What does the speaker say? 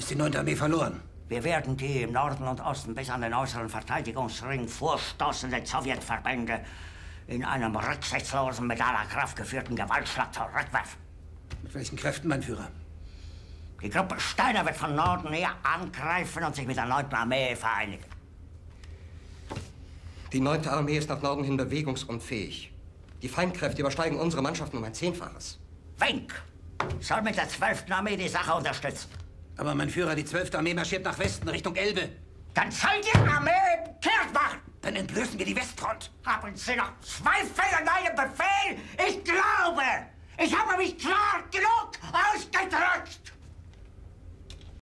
Ist die 9. Armee verloren? Wir werden die im Norden und Osten bis an den äußeren Verteidigungsring vorstoßenden Sowjetverbände in einem rücksichtslosen, mit aller Kraft geführten Gewaltschlag zurückwerfen. Mit welchen Kräften, mein Führer? Die Gruppe Steiner wird von Norden her angreifen und sich mit der 9. Armee vereinigen. Die 9. Armee ist nach Norden hin bewegungsunfähig. Die Feindkräfte übersteigen unsere Mannschaften um ein 10-faches. Wenk soll mit der 12. Armee die Sache unterstützen. Aber, mein Führer, die 12. Armee marschiert nach Westen, Richtung Elbe. Dann soll die Armee kehrt machen. Dann entblößen wir die Westfront. Haben Sie noch Zweifel an meinem Befehl? Ich glaube, ich habe mich klar genug ausgedrückt.